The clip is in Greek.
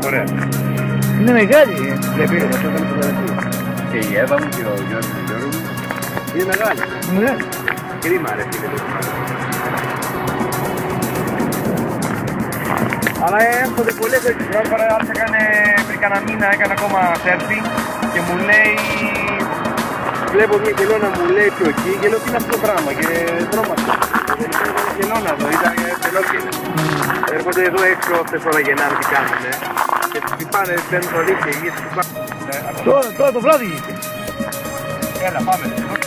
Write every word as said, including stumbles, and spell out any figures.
Ωραία. Είναι μεγάλη. Βλέπει, αυτό ήταν φωτογραφία. Και η Εύα μου και ο Γιώργος και ο Γιώργος μου. Είναι μεγάλη. Μεγάλη. Κρίμα ρε φίλε το κομμάτι. Αλλά έρχονται πολλές έτσι. Τώρα άρχισα έκανε πριν κανένα μήνα, έκανα ακόμα surfing και μου λέει... Βλέπω μια γελώνα μου λέει πιο εκεί και λέω τι είναι αυτό το πράγμα και τρόμαξα. Ήταν γελώνα εδώ, ήταν τελόκες. Έρχονται εδώ έξω αυτές όλα γεννάνε τι κάνουνε. Και τους χτυπάνε, παίρνουν το αλήθεια, γη τους χτυπάνε. Τώρα, τώρα το βράδυ. Έλα πάμε.